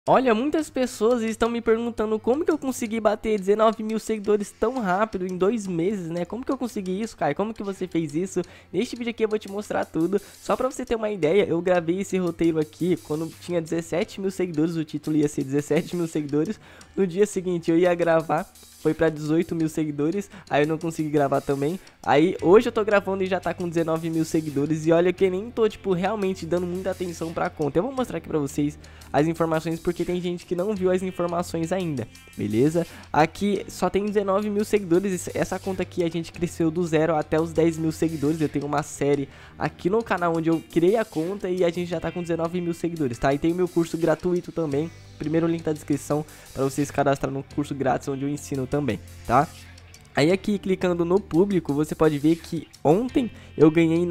Olha, muitas pessoas estão me perguntando como que eu consegui bater 19 mil seguidores tão rápido em 2 meses, né? Como que eu consegui isso, Kai? Como que você fez isso? Neste vídeo aqui eu vou te mostrar tudo. Só pra você ter uma ideia, eu gravei esse roteiro aqui quando tinha 17 mil seguidores, o título ia ser 17 mil seguidores. No dia seguinte eu ia gravar, foi pra 18 mil seguidores, aí eu não consegui gravar também. Aí hoje eu tô gravando e já tá com 19 mil seguidores. E olha que eu nem tô, tipo, realmente dando muita atenção pra conta. Eu vou mostrar aqui pra vocês as informações, porque tem gente que não viu as informações ainda, beleza? Aqui só tem 19 mil seguidores, essa conta aqui a gente cresceu do 0 até os 10 mil seguidores. Eu tenho uma série aqui no canal onde eu criei a conta e a gente já tá com 19 mil seguidores, tá? E tem o meu curso gratuito também, primeiro link da descrição para vocês cadastrar no curso grátis onde eu ensino também, tá? Aí aqui, clicando no público, você pode ver que ontem eu ganhei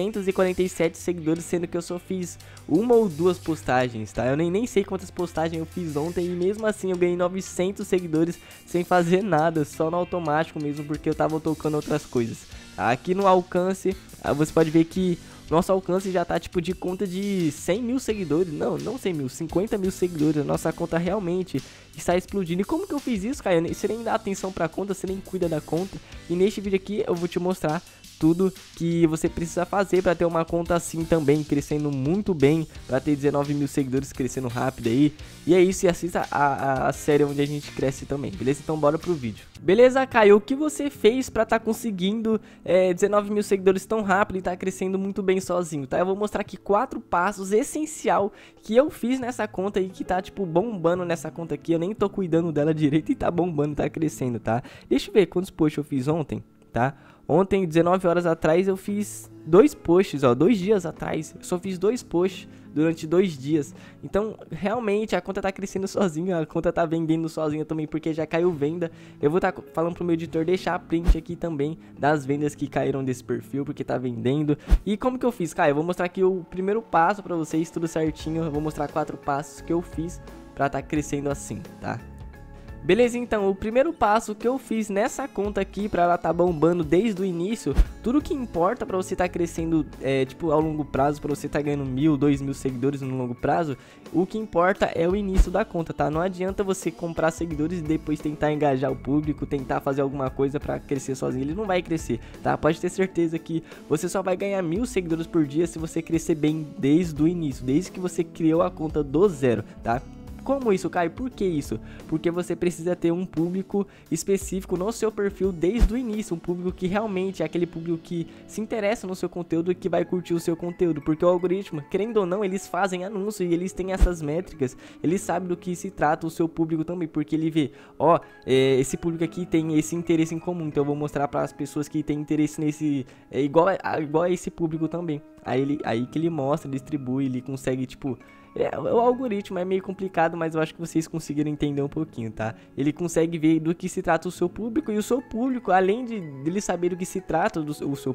947 seguidores, sendo que eu só fiz uma ou duas postagens, tá? Eu nem sei quantas postagens eu fiz ontem e mesmo assim eu ganhei 900 seguidores sem fazer nada, só no automático mesmo, porque eu tava tocando outras coisas. Aqui no alcance, você pode ver que nosso alcance já tá tipo de conta de 100 mil seguidores. Não 100 mil, 50 mil seguidores. Nossa conta realmente está explodindo. E como que eu fiz isso, cara? Você nem dá atenção pra conta, você nem cuida da conta. E neste vídeo aqui eu vou te mostrar tudo que você precisa fazer para ter uma conta assim também, crescendo muito bem, para ter 19 mil seguidores, crescendo rápido aí. E é isso, e assista a série onde a gente cresce também, beleza? Então bora pro vídeo. Beleza, Caio, o que você fez para tá conseguindo 19 mil seguidores tão rápido e tá crescendo muito bem sozinho, tá? Eu vou mostrar aqui 4 passos essencial que eu fiz nessa conta e que tá, tipo, bombando nessa conta aqui. Eu nem tô cuidando dela direito e tá bombando, tá crescendo, tá? Deixa eu ver quantos posts eu fiz ontem, tá? Ontem, 19 horas atrás, eu fiz 2 posts, ó, 2 dias atrás, eu só fiz 2 posts durante 2 dias. Então, realmente, a conta tá crescendo sozinha, a conta tá vendendo sozinha também, porque já caiu venda. Eu vou estar falando pro meu editor deixar a print aqui também das vendas que caíram desse perfil, porque tá vendendo. E como que eu fiz, cara? Eu vou mostrar aqui o primeiro passo pra vocês, tudo certinho. Eu vou mostrar 4 passos que eu fiz pra tá crescendo assim, tá? Beleza, então, o primeiro passo que eu fiz nessa conta aqui, pra ela tá bombando desde o início, tudo que importa pra você tá crescendo, tipo, ao longo prazo, pra você tá ganhando 1.000, 2.000 seguidores no longo prazo, o que importa é o início da conta, tá? Não adianta você comprar seguidores e depois tentar engajar o público, tentar fazer alguma coisa pra crescer sozinho, ele não vai crescer, tá? Pode ter certeza que você só vai ganhar 1.000 seguidores por dia se você crescer bem desde o início, desde que você criou a conta do zero, tá? Como isso, Caio? Por que isso? Porque você precisa ter um público específico no seu perfil desde o início, um público que realmente é aquele público que se interessa no seu conteúdo e que vai curtir o seu conteúdo, porque o algoritmo, querendo ou não, eles fazem anúncio e eles têm essas métricas, eles sabem do que se trata o seu público também, porque ele vê, ó, esse público aqui tem esse interesse em comum, então eu vou mostrar para as pessoas que têm interesse nesse, igual a esse público também, aí que ele mostra, distribui, ele consegue, tipo, o algoritmo é meio complicado, mas eu acho que vocês conseguiram entender um pouquinho, tá? Ele consegue ver do que se trata o seu público, e o seu público, além de ele saber do que se trata o seu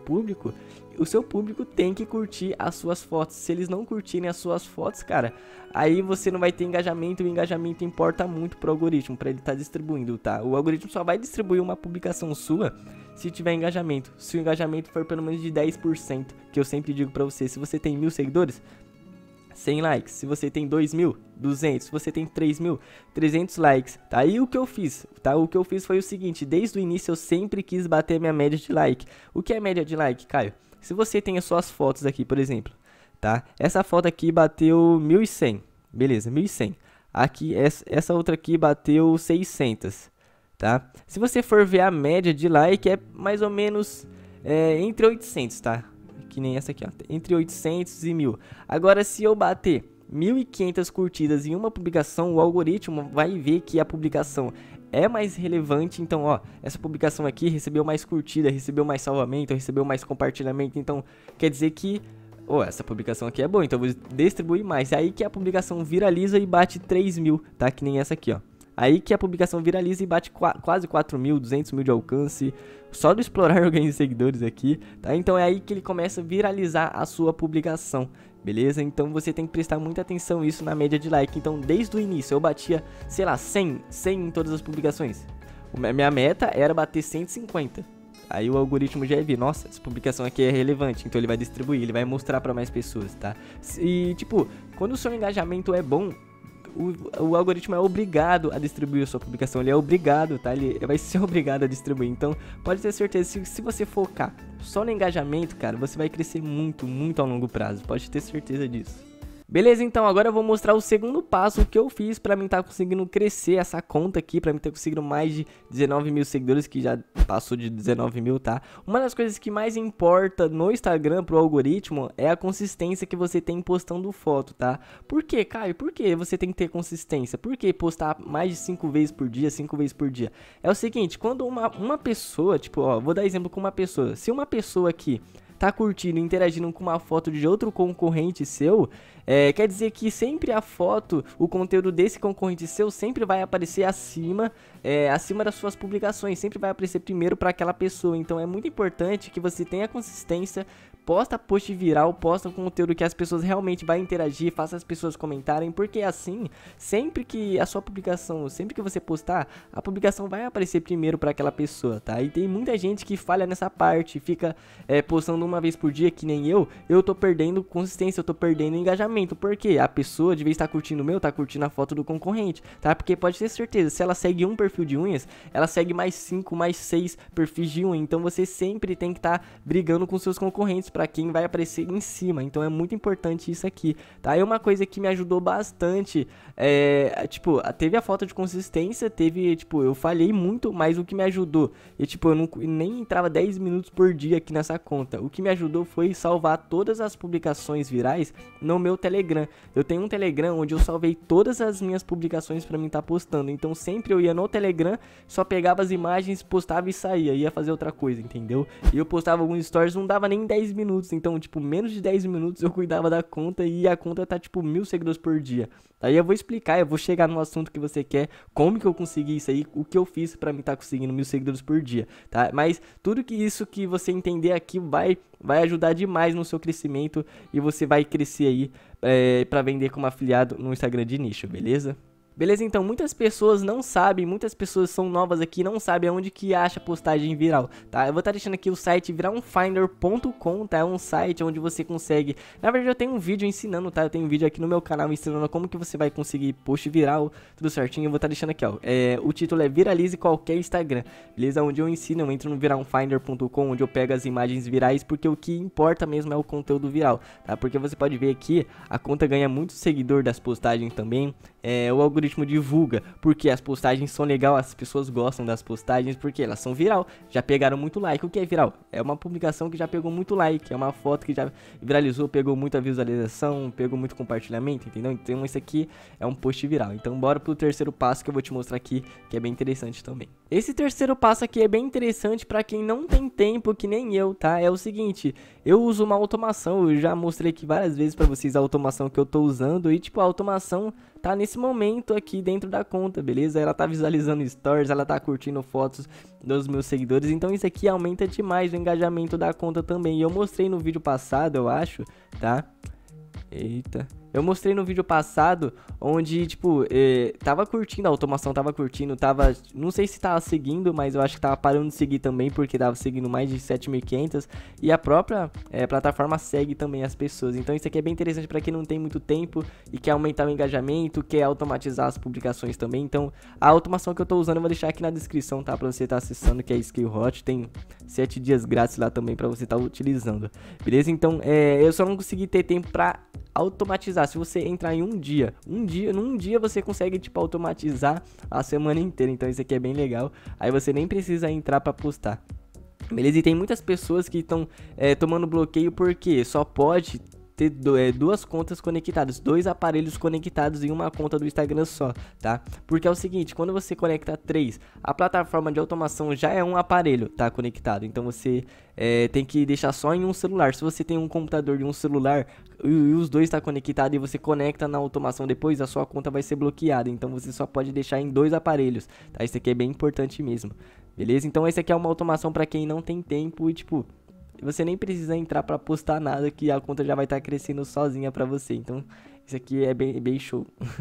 público tem que curtir as suas fotos. Se eles não curtirem as suas fotos, cara, aí você não vai ter engajamento, e o engajamento importa muito pro algoritmo, pra ele estar distribuindo, tá? O algoritmo só vai distribuir uma publicação sua se tiver engajamento. Se o engajamento for pelo menos de 10%, que eu sempre digo pra você, se você tem 1.000 seguidores, 100 likes, se você tem 2.000, 200, se você tem 3.000, 300 likes, tá? Aí o que eu fiz, tá? O que eu fiz foi o seguinte, desde o início eu sempre quis bater minha média de like. O que é média de like, Caio? Se você tem as suas fotos aqui, por exemplo, tá? Essa foto aqui bateu 1.100, beleza, 1.100. Aqui, essa outra aqui bateu 600, tá? Se você for ver a média de like, é mais ou menos entre 800, tá? Que nem essa aqui, ó, entre 800 e 1.000. Agora, se eu bater 1.500 curtidas em uma publicação, o algoritmo vai ver que a publicação é mais relevante. Então, ó, essa publicação aqui recebeu mais curtida, recebeu mais salvamento, recebeu mais compartilhamento. Então, quer dizer que, ó, essa publicação aqui é boa, então eu vou distribuir mais. É aí que a publicação viraliza e bate 3.000, tá? Que nem essa aqui, ó. Aí que a publicação viraliza e bate quase 4.000, 200.000 de alcance. Só do explorar eu ganhei seguidores aqui, tá? Então é aí que ele começa a viralizar a sua publicação, beleza? Então você tem que prestar muita atenção nisso na média de like. Então desde o início eu batia, sei lá, 100 em todas as publicações. Minha meta era bater 150. Aí o algoritmo já vê, nossa, essa publicação aqui é relevante, então ele vai distribuir, ele vai mostrar pra mais pessoas, tá? E tipo, quando o seu engajamento é bom, o algoritmo é obrigado a distribuir a sua publicação, ele é obrigado, tá? Ele vai ser obrigado a distribuir. Então, pode ter certeza, se você focar só no engajamento, cara, você vai crescer muito, muito a longo prazo. Pode ter certeza disso. Beleza, então agora eu vou mostrar o segundo passo que eu fiz pra mim tá conseguindo crescer essa conta aqui, pra mim ter conseguido mais de 19 mil seguidores, que já passou de 19 mil, tá? Uma das coisas que mais importa no Instagram pro algoritmo é a consistência que você tem postando foto, tá? Por quê, Caio? Por que você tem que ter consistência? Por que postar mais de 5 vezes por dia, 5 vezes por dia? É o seguinte, quando uma pessoa, tipo, ó, vou dar exemplo com uma pessoa. Se uma pessoa aqui tá curtindo, interagindo com uma foto de outro concorrente seu, quer dizer que sempre a foto, o conteúdo desse concorrente seu sempre vai aparecer acima das suas publicações, sempre vai aparecer primeiro para aquela pessoa. Então é muito importante que você tenha consistência, posta post viral, posta um conteúdo que as pessoas realmente vão interagir, faça as pessoas comentarem, porque assim, sempre que a sua publicação, sempre que você postar, a publicação vai aparecer primeiro para aquela pessoa, tá? E tem muita gente que falha nessa parte, fica postando uma vez por dia, que nem eu tô perdendo consistência, eu tô perdendo engajamento, porque a pessoa, de vez estar curtindo o meu, tá curtindo a foto do concorrente, tá? Porque pode ter certeza, se ela segue um perfil de unhas, ela segue mais 5, mais 6 perfis de unha, então você sempre tem que estar brigando com seus concorrentes para quem vai aparecer em cima. Então é muito importante isso aqui, tá? E uma coisa que me ajudou bastante tipo, teve a falta de consistência, teve, tipo, eu falhei muito, mas o que me ajudou, tipo, eu nem entrava 10 minutos por dia aqui nessa conta. O que me ajudou foi salvar todas as publicações virais no meu Telegram. Eu tenho um Telegram onde eu salvei todas as minhas publicações para mim estar postando. Então sempre eu ia no Telegram, só pegava as imagens, postava e saía, ia fazer outra coisa, entendeu? E eu postava alguns stories, não dava nem 10 minutos. Então, tipo, menos de 10 minutos eu cuidava da conta e a conta tá, tipo, 1000 seguidores por dia. Aí eu vou explicar, eu vou chegar no assunto que você quer, como que eu consegui isso aí, o que eu fiz pra mim tá conseguindo 1000 seguidores por dia, tá? Mas tudo que isso que você entender aqui vai ajudar demais no seu crescimento e você vai crescer aí pra vender como afiliado no Instagram de nicho, beleza? Beleza, então muitas pessoas não sabem, muitas pessoas são novas aqui, não sabem aonde que acha postagem viral, tá? Eu vou estar deixando aqui o site viralfinder.com, tá? É um site onde você consegue, na verdade eu tenho um vídeo ensinando, tá? Eu tenho um vídeo aqui no meu canal ensinando como que você vai conseguir post viral, tudo certinho. Eu vou estar deixando aqui, ó, o título é Viralize Qualquer Instagram, beleza? Onde eu ensino, eu entro no viralfinder.com, onde eu pego as imagens virais, porque o que importa mesmo é o conteúdo viral, tá? Porque você pode ver aqui, a conta ganha muito seguidor das postagens também, o algoritmo divulga, porque as postagens são legais, as pessoas gostam das postagens, porque elas são viral, já pegaram muito like. O que é viral? É uma publicação que já pegou muito like, é uma foto que já viralizou, pegou muita visualização, pegou muito compartilhamento, entendeu? Então isso aqui é um post viral. Então bora pro terceiro passo que eu vou te mostrar aqui, que é bem interessante também. Esse terceiro passo aqui é bem interessante para quem não tem tempo, que nem eu, tá? É o seguinte, eu uso uma automação, eu já mostrei aqui várias vezes para vocês a automação que eu tô usando, e tipo, a automação tá nesse momento aqui dentro da conta, beleza? Ela tá visualizando stories, ela tá curtindo fotos dos meus seguidores, então isso aqui aumenta demais o engajamento da conta também. E eu mostrei no vídeo passado, eu acho, tá? Eita. Eu mostrei no vídeo passado, onde, tipo, tava curtindo, a automação tava curtindo, não sei se tava seguindo, mas eu acho que tava parando de seguir também, porque tava seguindo mais de 7.500, e a própria plataforma segue também as pessoas. Então isso aqui é bem interessante pra quem não tem muito tempo e quer aumentar o engajamento, quer automatizar as publicações também. Então a automação que eu tô usando eu vou deixar aqui na descrição, tá? Pra você estar acessando, que é Skillhot, tem 7 dias grátis lá também pra você estar utilizando, beleza? Então eu só não consegui ter tempo pra automatizar. Se você entrar em num dia você consegue, tipo, automatizar a semana inteira. Então isso aqui é bem legal. Aí você nem precisa entrar pra postar, beleza? E tem muitas pessoas que estão tomando bloqueio porque só pode ter duas contas conectadas, 2 aparelhos conectados em uma conta do Instagram só, tá? Porque é o seguinte, quando você conecta 3, a plataforma de automação já é um aparelho, tá, conectado. Então você tem que deixar só em um celular. Se você tem um computador e um celular e os dois tá conectado e você conecta na automação depois, a sua conta vai ser bloqueada. Então você só pode deixar em 2 aparelhos, tá? Isso aqui é bem importante mesmo, beleza? Então esse aqui é uma automação para quem não tem tempo e, tipo, você nem precisa entrar pra postar nada, que a conta já vai estar crescendo sozinha pra você. Então isso aqui é bem show.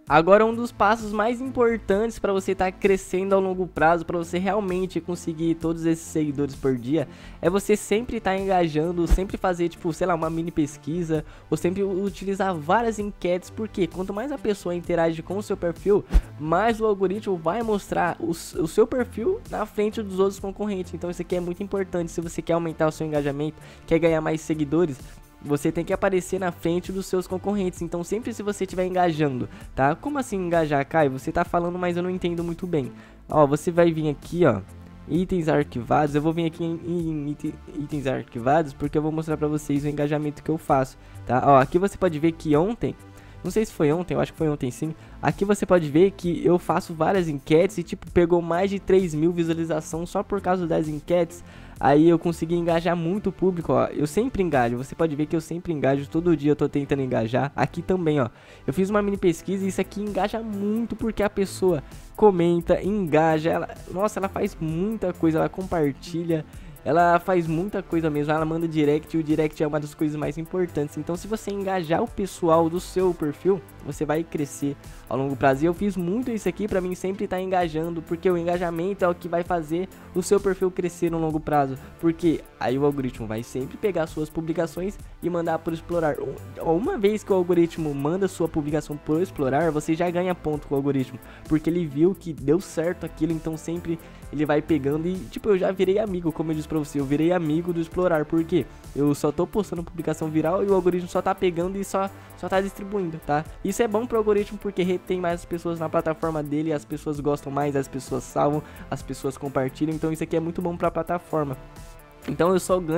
Agora, um dos passos mais importantes para você estar crescendo ao longo prazo, para você realmente conseguir todos esses seguidores por dia, é você sempre estar engajando, sempre fazer, tipo, sei lá, uma mini pesquisa, ou sempre utilizar várias enquetes, porque quanto mais a pessoa interage com o seu perfil, mais o algoritmo vai mostrar o seu perfil na frente dos outros concorrentes. Então isso aqui é muito importante. Se você quer aumentar o seu engajamento, quer ganhar mais seguidores, você tem que aparecer na frente dos seus concorrentes. Então sempre se você estiver engajando, tá? Como assim engajar, Caio? Você tá falando, mas eu não entendo muito bem. Ó, você vai vir aqui, ó, itens arquivados. Eu vou vir aqui em itens arquivados, porque eu vou mostrar pra vocês o engajamento que eu faço, tá? Ó, aqui você pode ver que ontem, não sei se foi ontem, eu acho que foi ontem sim. Aqui você pode ver que eu faço várias enquetes e tipo, pegou mais de 3.000 visualizações só por causa das enquetes. Aí eu consegui engajar muito o público, ó. Eu sempre engajo, você pode ver que eu sempre engajo, todo dia eu tô tentando engajar. Aqui também, ó, eu fiz uma mini pesquisa e isso aqui engaja muito porque a pessoa comenta, engaja, ela, nossa, ela faz muita coisa, ela compartilha. Ela faz muita coisa mesmo, ela manda direct, e o direct é uma das coisas mais importantes. Então se você engajar o pessoal do seu perfil, você vai crescer ao longo prazo. E eu fiz muito isso aqui pra mim sempre estar engajando, porque o engajamento é o que vai fazer o seu perfil crescer no longo prazo. Porque aí o algoritmo vai sempre pegar suas publicações e mandar por explorar. Uma vez que o algoritmo manda sua publicação por explorar, você já ganha ponto com o algoritmo, porque ele viu que deu certo aquilo, então sempre ele vai pegando e tipo, eu já virei amigo, como eu disse pra você, eu virei amigo do explorar, porque eu só tô postando publicação viral e o algoritmo só tá pegando e só tá distribuindo, tá? Isso é bom pro algoritmo porque retém mais pessoas na plataforma dele, as pessoas gostam mais, as pessoas salvam, as pessoas compartilham, então isso aqui é muito bom pra plataforma. Então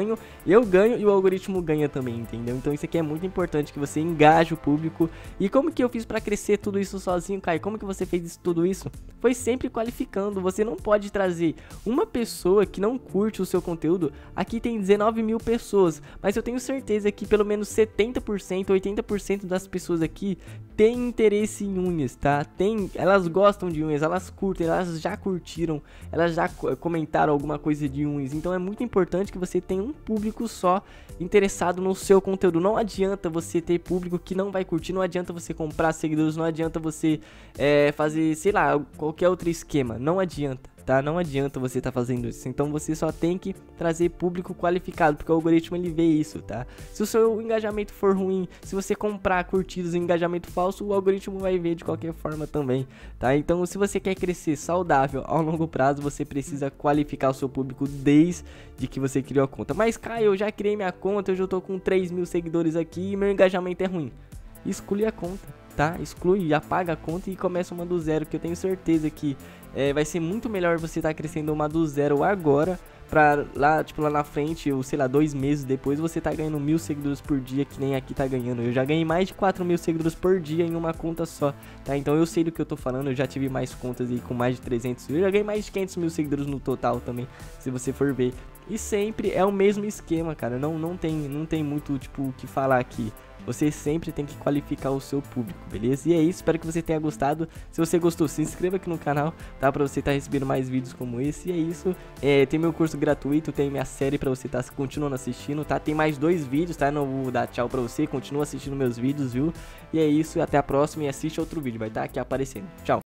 eu ganho e o algoritmo ganha também, entendeu? Então isso aqui é muito importante, que você engaje o público. E como que eu fiz pra crescer tudo isso sozinho, Caio? Como que você fez tudo isso? Foi sempre qualificando. Você não pode trazer uma pessoa que não curte o seu conteúdo. Aqui tem 19.000 pessoas, mas eu tenho certeza que pelo menos 70%, 80% das pessoas aqui tem interesse em unhas, tá? Elas gostam de unhas, elas curtem, elas já curtiram, elas já comentaram alguma coisa de unhas. Então é muito importante que você tenha um público só interessado no seu conteúdo. Não adianta você ter público que não vai curtir, não adianta você comprar seguidores, não adianta você fazer, sei lá, qualquer outro esquema, não adianta. Tá? Não adianta você tá fazendo isso. Então você só tem que trazer público qualificado, porque o algoritmo ele vê isso, tá? Se o seu engajamento for ruim, se você comprar curtidas em engajamento falso, o algoritmo vai ver de qualquer forma também, tá? Então se você quer crescer saudável ao longo prazo, você precisa qualificar o seu público desde que você criou a conta. Mas Caio, eu já criei minha conta, eu já tô com 3.000 seguidores aqui e meu engajamento é ruim. Exclui a conta, tá? Exclui, apaga a conta e começa uma do zero, que eu tenho certeza que vai ser muito melhor você estar crescendo uma do zero agora, pra lá, tipo, lá na frente, ou sei lá, 2 meses depois, você tá ganhando 1.000 seguidores por dia, que nem aqui tá ganhando. Eu já ganhei mais de 4.000 seguidores por dia em uma conta só, tá? Então eu sei do que eu tô falando, eu já tive mais contas aí com mais de 300, eu já ganhei mais de 500.000 seguidores no total também, se você for ver. E sempre é o mesmo esquema, cara, não tem muito, tipo, o que falar aqui. Você sempre tem que qualificar o seu público, beleza? E é isso, espero que você tenha gostado. Se você gostou, se inscreva aqui no canal, tá? Pra você estar recebendo mais vídeos como esse. E é isso, tem meu curso gratuito, tem minha série pra você estar continuando assistindo, tá? Tem mais 2 vídeos, tá? Não vou dar tchau pra você, continua assistindo meus vídeos, viu? E é isso, até a próxima e assiste outro vídeo, vai estar aqui aparecendo. Tchau!